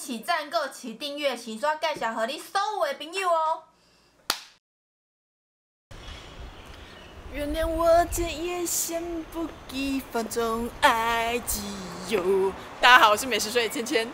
起赞、够起订阅，请刷介绍给你所有的朋友哦。 原谅我这夜先不羁放纵爱自由。大家好，我是美食水芊芊。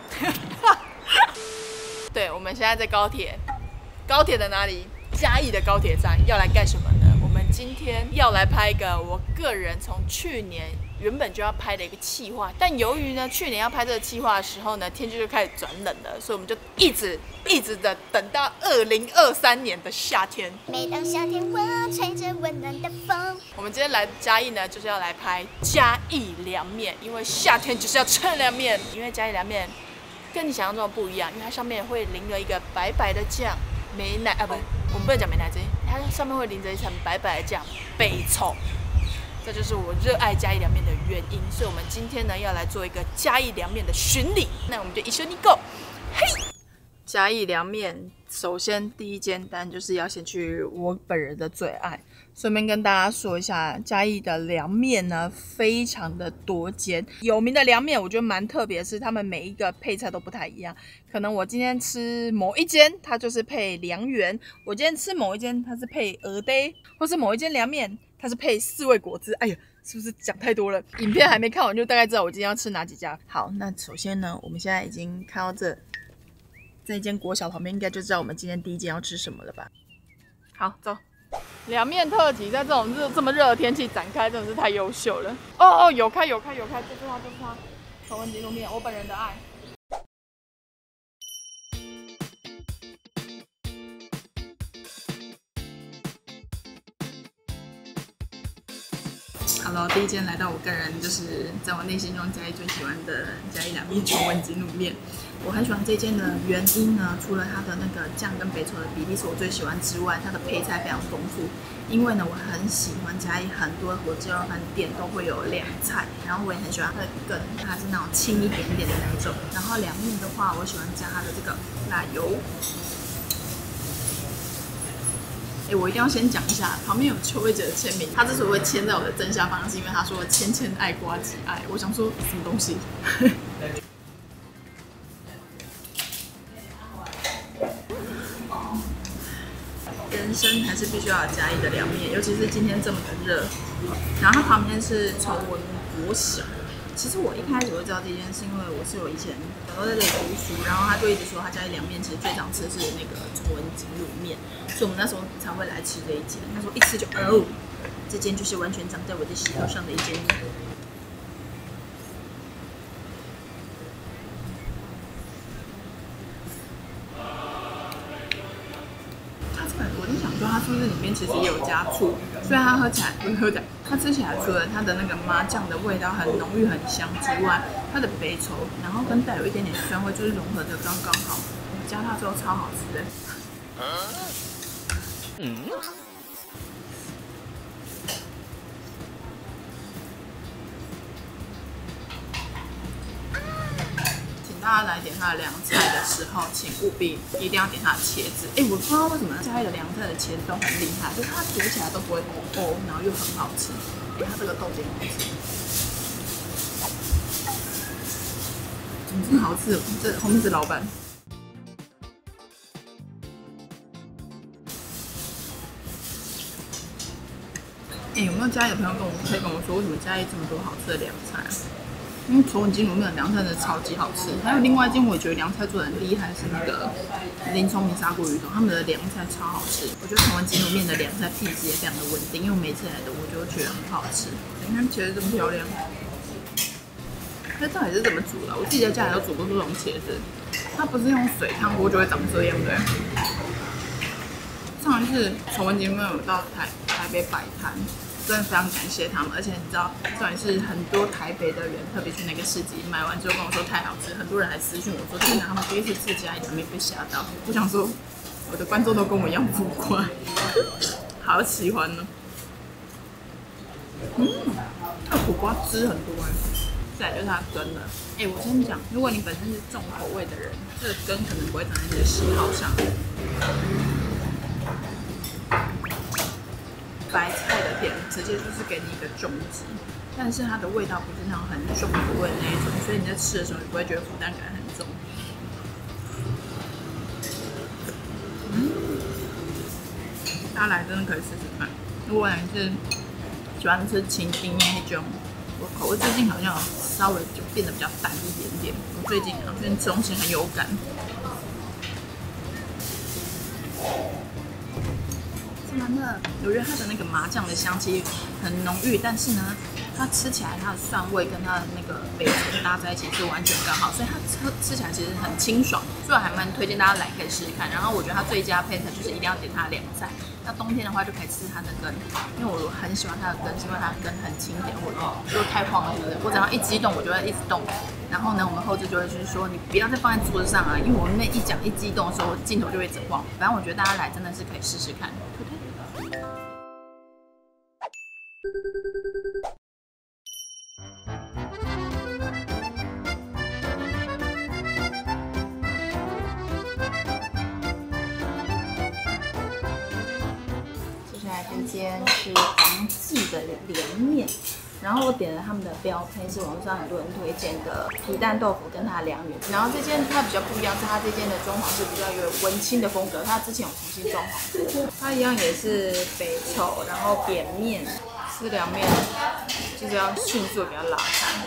对，我们现在在高铁的哪里？嘉义的高铁站要来干什么呢？我们今天要来拍一个我个人从去年原本就要拍的一个企划，但由于呢去年要拍这个企划的时候呢，天气就开始转冷了，所以我们就一直的等到2023年的夏天。 每当夏天，我吹着温暖的风。 我们今天来嘉义呢，就是要来拍嘉义凉面，因为夏天就是要吃凉面。因为嘉义凉面跟你想象中的不一样，因为它上面会淋了一个白白的酱，美乃啊不，我们不能讲美乃滋，它上面会淋着一层白白的酱，北葱。这就是我热爱嘉义凉面的原因，所以我们今天呢要来做一个嘉义凉面的巡礼，那我们就一緒にgo。嘿，嘉义凉面，首先第一间当然就是要先去我本人的最爱。顺便跟大家说一下，嘉义的凉面呢非常的多间，有名的凉面我觉得蛮特别的是，他们每一个配菜都不太一样。可能我今天吃某一间，它就是配凉圆；我今天吃某一间，它是配鹅呆，或是某一间凉面，它是配四味果汁。哎呀，是不是讲太多了？影片还没看完就大概知道我今天要吃哪几家。好，那首先呢，我们现在已经看到这一间国小旁边，应该就知道我们今天第一间要吃什么了吧？好，走。凉面特辑在这么热的天气展开，真的是太优秀了。哦，有开，就是它，头文鸡卤面，我本人的爱。Hello， 第一间来到我个人就是在我内心中嘉义最喜欢的嘉义凉面头文鸡卤面。我很喜欢这间的原因呢，除了它的那个酱跟北丑的比例是我最喜欢之外，它的配菜非常丰富。因为呢，我很喜欢嘉义很多火鸡肉饭店都会有凉菜，然后我也很喜欢它的羹，它是那种轻一点点的那一种。然后凉面的话，我喜欢加它的这个辣油。我一定要先讲一下，旁边有邱慧姐的签名，她之所以会签在我的正下方，是因为她说芊芊爱瓜即爱。我想说什么东西？人生还是必须要有嘉义的凉面，尤其是今天这么的热。然后它旁边是崇文国小。其实我一开始会知道这件事，因为我室友以前小时候在这里读书，然后他就一直说他嘉义凉面其实最常吃的是那个崇文鸡卤面，所以我们那时候才会来吃这一间。他说一吃就这间就是完全长在我的喜好上的一间。我在想说，它是不是里面其实也有加醋，所以它喝起来它吃起来除了它的那个麻酱的味道很浓郁很香之外，它的北丑，然后跟带有一点点酸味，就是融合的刚刚好。加它之后超好吃的。大家来点它的凉菜的时候，请务必一定要点它的茄子。我不知道为什么嘉义的凉菜的茄子都很厉害，就是它煮起来都不会欧，然后又很好吃。它这个豆丁好吃，真好吃！这后面是老板。有没有嘉义的朋友可以跟我说，为什么嘉义这么多好吃的凉菜啊？因为崇文鸡卤面的凉菜真的超级好吃，还有另外一间我觉得凉菜做的很厉害是那个林聪明砂锅鱼头，他们的凉菜超好吃。我觉得崇文鸡卤面的凉菜品质也非常的稳定，因为我每次来的我就觉得很好吃。你看茄子这么漂亮，它到底是怎么煮的？我自己在家里都煮过这种茄子，它不是用水烫锅就会长这样的。上一次崇文鸡卤面有到台北摆摊。真的非常感谢他们，而且你知道，重点是很多台北的人特别去那个市集买完之后跟我说太好吃，很多人还私讯我说天哪，他们第一次吃嘉义凉面被吓到。我想说，我的观众都跟我一样浮夸，好喜欢呢。它苦瓜汁很多再来就是它的羹了。我先讲，如果你本身是重口味的人，这个羹可能不会长在你的喜好上。白菜的甜直接就是给你一个重击，但是它的味道不是那种很重口味的那一种，所以你在吃的时候你不会觉得负担感很重。 大家来真的可以试试看。如果你是喜欢吃清冰面那种，我口味最近好像稍微就变得比较淡一点点。我最近吃东西很有感。吃完了，我觉得它的那个麻酱的香气很浓郁，但是呢，它吃起来它的蒜味跟它的那个北橙搭在一起是完全刚好，所以它吃起来其实很清爽，所以还蛮推荐大家来可以试试看。然后我觉得它最佳配菜就是一定要点它的凉菜。那冬天的话就可以吃它的根，因为我很喜欢它的根，是因为它的根很轻点，我就太晃了，对不对？我只要一激动，我就会一直动。然后呢，我们后置就会是说，你不要再放在桌子上啊，因为我们那一激动的时候，镜头就会一直晃。反正我觉得大家来真的是可以试试看。接下来这间是黄记的凉面，然后我点了他们的标配，是网上很多人推荐的皮蛋豆腐跟它的凉圆。然后这间它比较不一样，是它这间的装潢是比较有文青的风格，它之前有重新装潢过。它一样也是北丑，然后扁面，吃凉面就是要迅速给它拉开。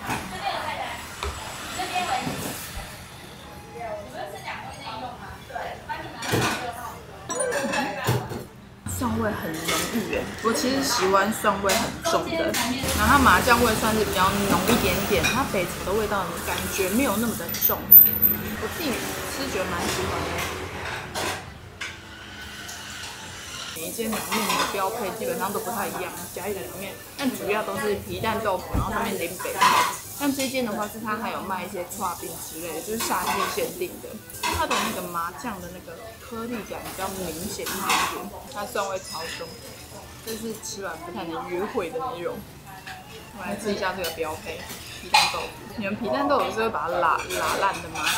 蒜味很浓郁耶，我其实喜欢蒜味很重的，然后它麻酱味算是比较浓一点点，它北丑的味道感觉没有那么的重，我自己吃觉得蛮喜欢的。每一间凉面的标配基本上都不太一样，嘉义的凉面，但主要都是皮蛋豆腐，然后上面淋北菜。但这间的话是它还有卖一些刨冰之类的，就是夏季限定的。它的那个麻酱的那个颗粒感比较明显一点点，它蒜味超重，这是吃完不太能约会的那种。我来吃一下这个标配皮蛋豆腐，你们皮蛋豆腐是会把它拉烂的吗？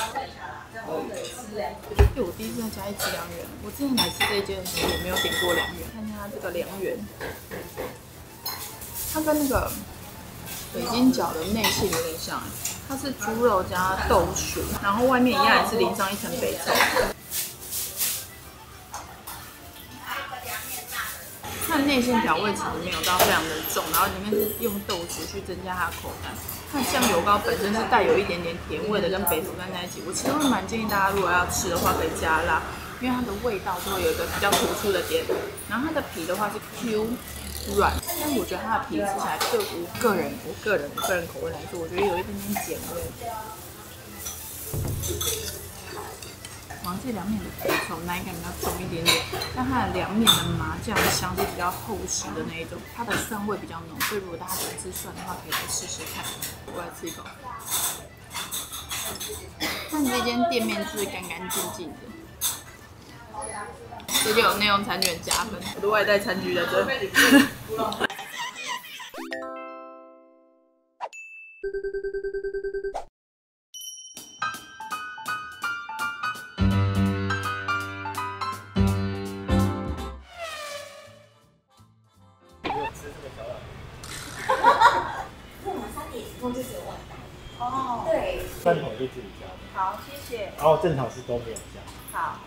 因为我第一次在嘉义吃凉圆，我之前来吃这一间的时候也没有点过凉圆。看一下它这个凉圆，它跟那个北京饺的内馅有点像，它是猪肉加豆薯，然后外面一样也是淋上一层北丑。它的内馅调味其实没有到非常的重，然后里面是用豆薯去增加它的口感。它的酱油膏本身是带有一点点甜味的，跟北丑拌在一起。我其实会蛮建议大家如果要吃的话可以加辣，因为它的味道就会有一个比较突出的点。然后它的皮的话是 Q 软，但我觉得它的皮吃起来对我个人口味来说，我觉得有一点点碱味。黄记凉面的北丑奶感比较重一点点，但它的凉面的麻酱香是比较厚实的那一种，它的蒜味比较浓，所以如果大家喜欢吃蒜的话，可以来试试看。我来吃一口，但这间店面是干干净净的，这就有内用餐券加分。我的外带餐具在这。哦，对， 罐头就自己加的。 好，谢谢。 然后正常是都没有加。 好。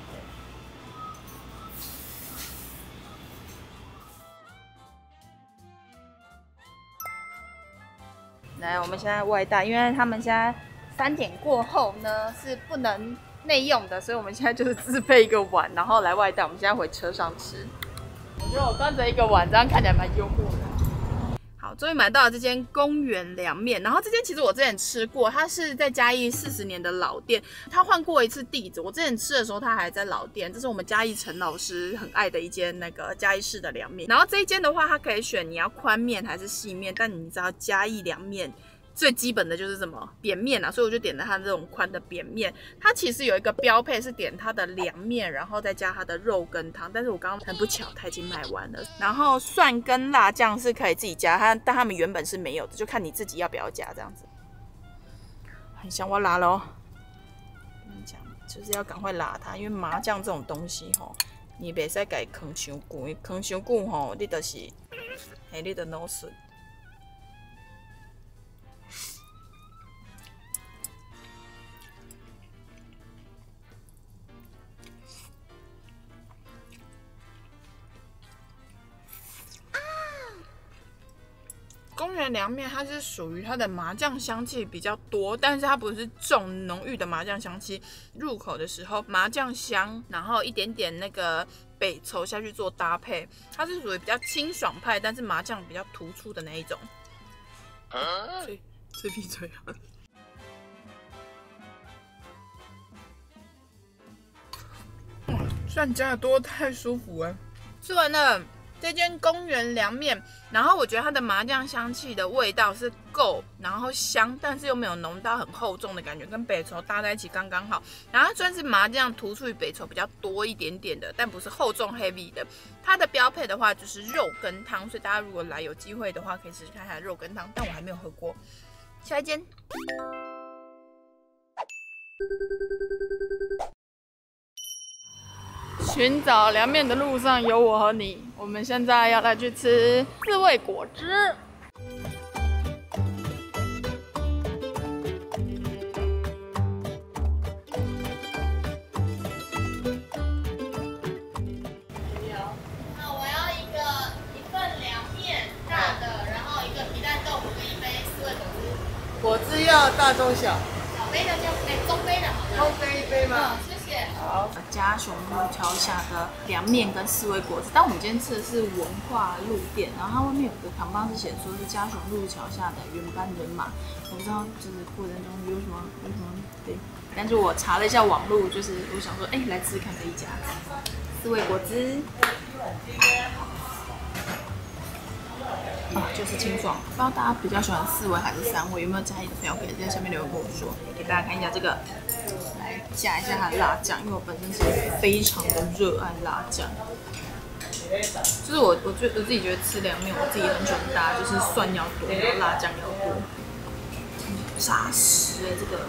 来，我们现在外带，因为他们现在3点过后呢是不能内用的，所以我们现在就是自备一个碗，然后来外带。我们现在回车上吃。我觉得我端着一个碗，这样看起来蛮幽默的。好，终于买到了这间公园凉面。然后这间其实我之前吃过，它是在嘉义40年的老店，它换过一次地址。我之前吃的时候，它还在老店。这是我们嘉义陈老师很爱的一间那个嘉义市的凉面。然后这一间的话，它可以选你要宽面还是细面，但你知道嘉义凉面最基本的就是什么扁面啊，所以我就点了它这种宽的扁面。它其实有一个标配是点它的凉面，然后再加它的肉羹汤，但是我刚刚很不巧，它已经卖完了。然后蒜跟辣酱是可以自己加，但他们原本是没有的，就看你自己要不要加这样子。很香，我拉咯。跟你讲，就是要赶快拉它，因为麻酱这种东西吼，你袂使给它藏伤久，藏伤久吼，你就是，你就脑损。 公园凉面它是属于它的麻酱香气比较多，但是它不是重浓郁的麻酱香气。入口的时候麻酱香，然后一点点那个北稠下去做搭配，它是属于比较清爽派，但是麻酱比较突出的那一种。吹屁吹啊！哇，蒜加的多太舒服了。吃完了这间公园凉面，然后我觉得它的麻酱香气的味道是够，然后香，但是又没有浓到很厚重的感觉，跟北稠搭在一起刚刚好。然后它算是麻酱突出于北稠比较多一点点的，但不是厚重 heavy 的。它的标配的话就是肉羹汤，所以大家如果来有机会的话，可以试试看它的肉羹汤，但我还没有喝过。下一间。寻找凉面的路上有我和你，我们现在要来去吃四味果汁。 那我要一份凉面大的，然后一个皮蛋豆腐跟一杯四味果汁。 果汁要大中小， 小杯的就中杯的好了。 中杯一杯吗？ 谢谢。 好。 嘉雄路桥下的凉面跟四味果汁，但我们今天吃的是文化路店，然后它外面有个扛棒是写说是嘉雄路桥下的原班人马，我不知道就是过程中有什么对，但是我查了一下网路，就是我想说，来吃吃看这一家四味果汁。就是清爽，不知道大家比较喜欢四味还是三味，有没有嘉义的朋友可以在下面留言跟我说。给大家看一下这个，来加一下它的辣酱，因为我本身是非常的热爱辣酱。就是我自己觉得吃凉面，我自己很喜欢搭，就是蒜要多，然后辣酱要多，扎实这个。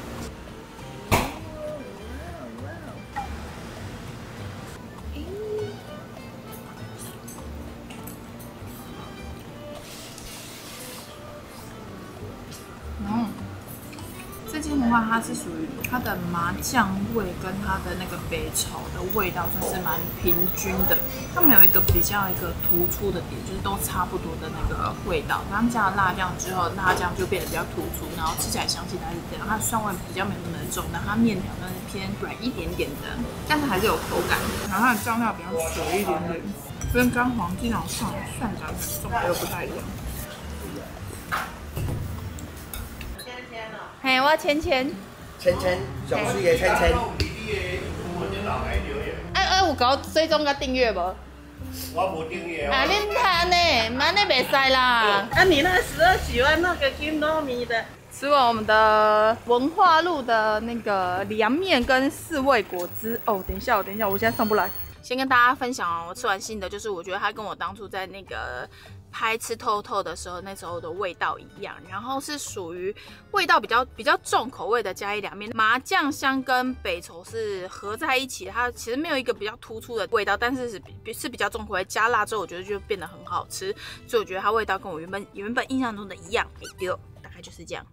这间的话，它是属于它的麻酱味跟它的那个北炒的味道算是蛮平均的，它没有一个突出的点，就是都差不多的那个味道。然后加了辣酱之后，辣酱就变得比较突出，然后吃起来香气大概是这样。它的蒜味比较没那么的重，然后它面条算是偏软一点点的，但是还是有口感。然后它的酱料比较水一点点，跟刚黄金脑蒜感很重，又不太一样。嘿，我芊芊， 芊芊，上水的芊芊。 有搞追踪甲订阅无？ 我无订阅哦。 恁摊呢，安尼袂使啦。 你那时候喜欢那个金糯米的。 吃完我们的文化路的那个凉面跟四味果汁等一下，我现在上不来。先跟大家分享我吃完新的，就是我觉得它跟我当初在那个拍吃透透的时候，那时候的味道一样，然后是属于味道比较重口味的嘉义凉面，麻酱香跟北稠是合在一起的，它其实没有一个比较突出的味道，但是是比较重口味，加辣之后我觉得就变得很好吃，所以我觉得它味道跟我原本印象中的一样，大概就是这样。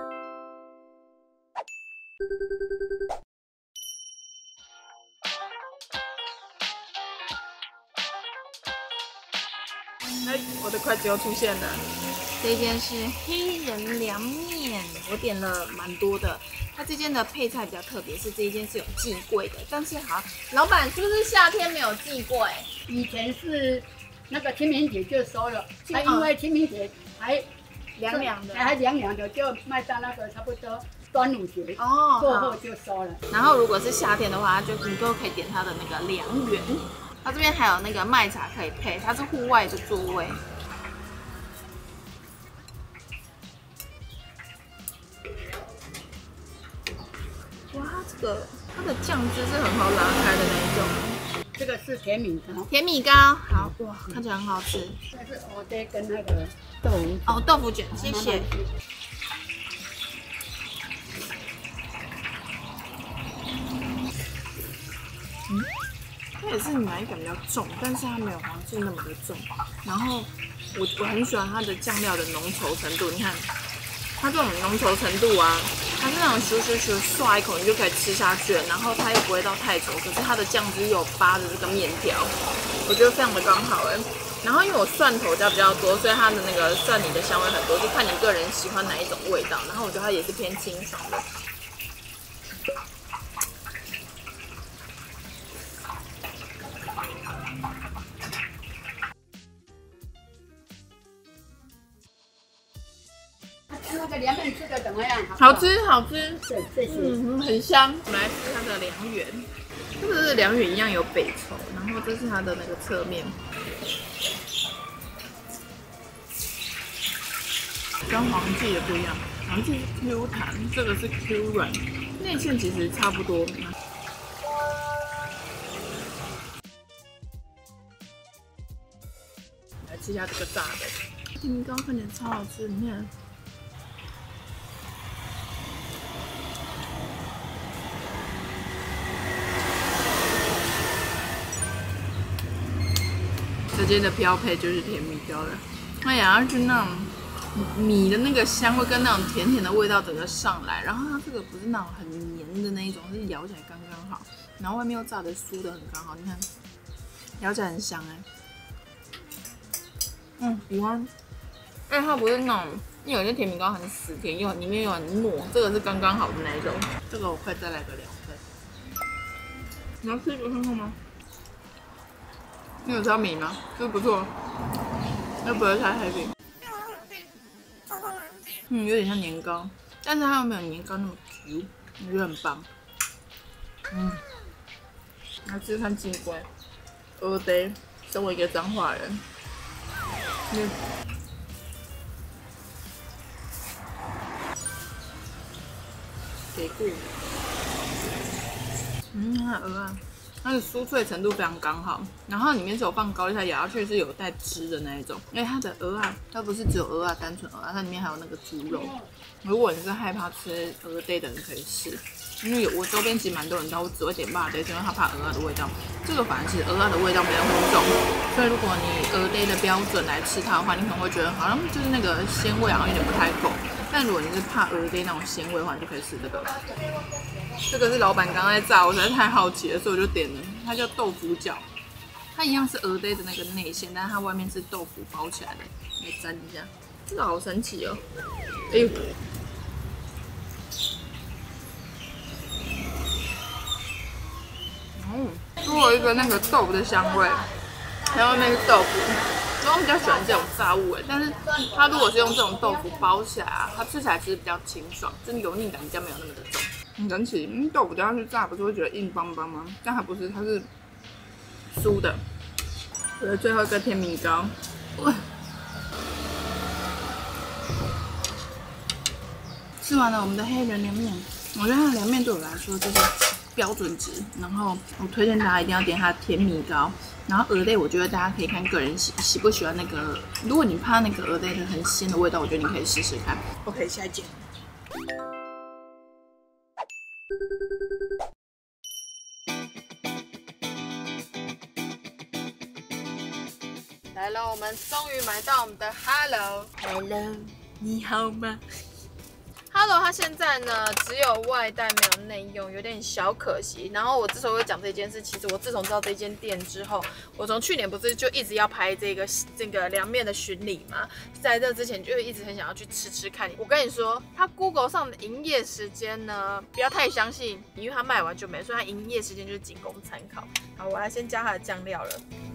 我的筷子又出现了。这间是黑人凉面，我点了蛮多的。它这间的配菜比较特别，是这一间是有寄柜的，但是好，老板是不是夏天没有寄柜？ 以前是那个清明节就收了，因为清明节还凉凉的， 还凉凉的，就卖到那个差不多端午节过后就收了。 然后如果是夏天的话，你就可以点它的那个凉圆。它这边还有那个麦茶可以配，它是户外的座位。哇，它的酱汁是很好拉开的那一种。 这个是甜米糕， 甜米糕，好哇，看起来很好吃。 这是蚵仔跟那个豆腐豆腐卷，谢谢。它也是奶感比较重，但是它没有黄记那么的重。然后我很喜欢它的酱料的浓稠程度，你看它这种浓稠程度啊，它是那种咻刷一口你就可以吃下去了，然后它又不会到太稠，可是它的酱汁又扒着这个面条，我觉得非常的刚好然后因为我蒜头加比较多，所以它的那个蒜泥的香味很多，就看你个人喜欢哪一种味道。然后我觉得它也是偏清爽的。 那个凉面吃的怎么样？ 好吃，好吃， 这是很香。我们来吃它的凉圆，这个是凉圆一样有北稠，然后这是它的那个侧面，跟黄记的不一样，黄记是 Q 弹，这个是 Q 软，内馅其实差不多。来吃一下这个炸的，甜米糕看起来超好吃，你看。这间的标配就是甜米糕了，它咬下去那种米的那个香味跟那种甜甜的味道整个上来，然后它这个不是那种很黏的那一种，是咬起来刚刚好，然后外面又炸的酥的很刚好，你看咬起来很香喜欢，因为它不是那种，因为有些甜米糕很死甜，又里面又很糯，这个是刚刚好的那一种，这个我快再来个2份，你要吃一个看看吗？你有知道米吗？是不错，又不会太 heavy。有点像年糕，但是它又没有年糕那么 Q， 我觉得很棒。来吃看金龟，我得身为一个彰化人，给过。它鹅啊。它的酥脆程度非常刚好，然后里面是有放高丽菜，咬下去是有带汁的那一种。因为它的鹅啊，它不是只有鹅啊，单纯鹅啊，它里面还有那个猪肉。如果你是害怕吃鹅堆的人可以试，因为我周边其实蛮多人都只会点辣堆，是因为他怕鹅啊的味道。这个反而其实鹅啊的味道没有很重，所以如果你鹅堆的标准来吃它的话，你可能会觉得好像就是那个鲜味好像有点不太够。但如果你是怕鹅堆那种鲜味的话，你就可以吃这个。这个是老板刚刚在炸，我实在太好奇了，所以我就点了。它叫豆腐饺，它一样是鹅堆的那个内馅，但是它外面是豆腐包起来的。来沾一下，这个好神奇哦！哎呦，多了一个那个豆腐的香味，还有那个豆腐。我比较喜欢这种炸物但是它如果是用这种豆腐包起来啊，它吃起来其实比较清爽，真的油腻感比较没有那么的重。很神奇，豆腐加上去炸，不是会觉得硬邦邦吗？但它不是，它是酥的。我的最后一个甜米糕，吃完了我们的黑人凉面，我觉得它的凉面对我来说就是标准值。然后我推荐大家一定要点它的甜米糕。然后鹅类，我觉得大家可以看个人喜不喜欢那个。如果你怕那个鹅类的很鲜的味道，我觉得你可以试试看。OK， 下一件。来了，我们终于买到我们的 Hello， 你好吗？Hello， 它现在呢只有外带没有内用，有点小可惜。然后我之所以会讲这件事，其实我自从知道这间店之后，我从去年不是就一直要拍这个凉面的巡礼嘛，在这之前就一直很想要去吃吃看。我跟你说，它 Google 上的营业时间呢，不要太相信，因为它卖完就没，所以它营业时间就是仅供参考。好，我来先加它的酱料了。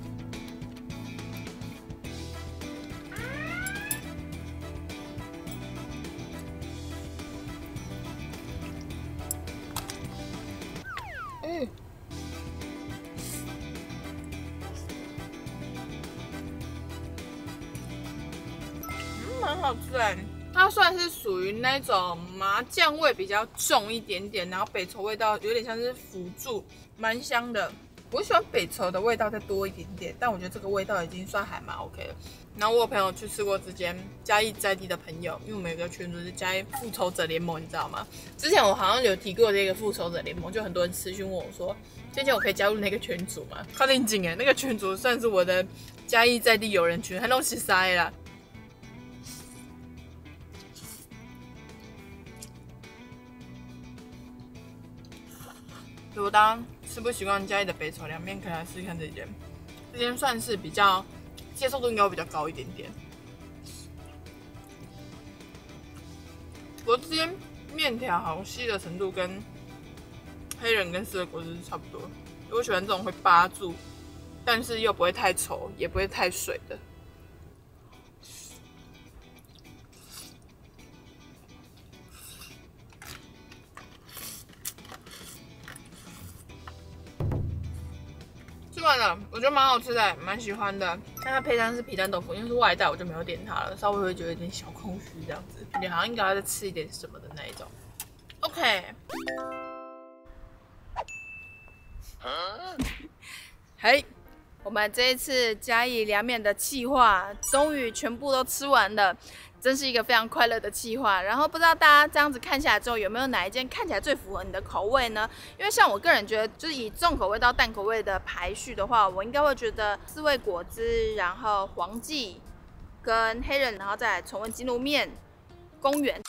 蛮好吃哎，它算是属于那种麻酱味比较重一点点，然后北稠味道有点像是辅助，蛮香的。我喜欢北稠的味道再多一点点，但我觉得这个味道已经算还蛮 OK 了。然后我有朋友去吃过这间嘉义在地的朋友，因为我们有个群组是嘉义复仇者联盟，你知道吗？之前我好像有提过这个复仇者联盟，就很多人私讯问我说，今天我可以加入那个群组吗？靠近紧哎，那个群组算是我的嘉义在地友人群，还弄起塞啦。如果大家吃不习惯嘉义的北稠凉面，可以来试试看这间。这间算是比较接受度应该会比较高一点点。我之间面条好像吸的程度跟黑人跟四味果汁差不多，我喜欢这种会扒住，但是又不会太稠，也不会太水的。吃完了，我觉得蛮好吃的，蛮喜欢的。但它配餐是皮蛋豆腐，因为是外带，我就没有点它了，稍微会觉得有点小空虚这样子，感觉好像应该要再吃一点什么的那一种。OK。嘿，我们这一次嘉义凉面的企划终于全部都吃完了。真是一个非常快乐的企划。然后不知道大家这样子看下来之后，有没有哪一间看起来最符合你的口味呢？因为像我个人觉得，就是以重口味到淡口味的排序的话，我应该会觉得四味果汁，然后黄记跟黑人，然后再来重温鸡肉面、公园。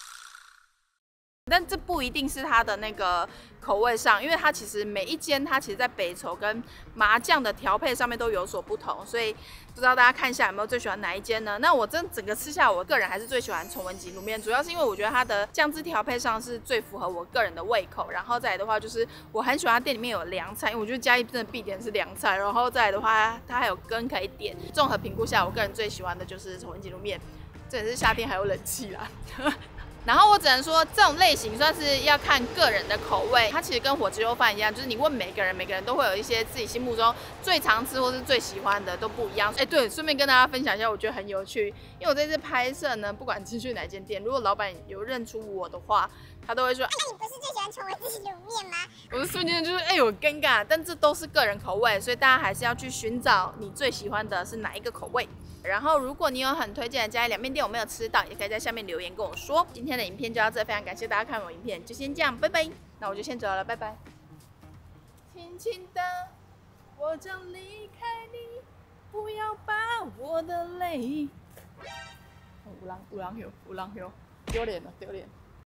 但这不一定是它的那个口味上，因为它其实每一间它其实在北筹跟麻酱的调配上面都有所不同，所以不知道大家看一下有没有最喜欢哪一间呢？那我真整个吃下来，我个人还是最喜欢重温鸡卤面，主要是因为我觉得它的酱汁调配上是最符合我个人的胃口。然后再来的话，就是我很喜欢它店里面有凉菜，因为我觉得嘉义真的必点是凉菜。然后再来的话，它还有羹可以点。综合评估下，我个人最喜欢的就是重温鸡卤面，这也是夏天还有冷气啦。然后我只能说，这种类型算是要看个人的口味。它其实跟火鸡肉饭一样，就是你问每个人，每个人都会有一些自己心目中最常吃或是最喜欢的都不一样。哎，对，顺便跟大家分享一下，我觉得很有趣，因为我这次拍摄呢，不管去哪间店，如果老板有认出我的话，他都会说：“ 那你不是最喜欢重温自己卤面吗？” 我的瞬间就是我尴尬，但这都是个人口味，所以大家还是要去寻找你最喜欢的是哪一个口味。然后，如果你有很推荐的嘉义凉面店我没有吃到，也可以在下面留言跟我说。今天的影片就到这，非常感谢大家看我影片，就先这样，拜拜。那我就先走了，拜拜。轻轻的，我将离开你，不要把我的泪。有人丢，丢脸了，丢脸。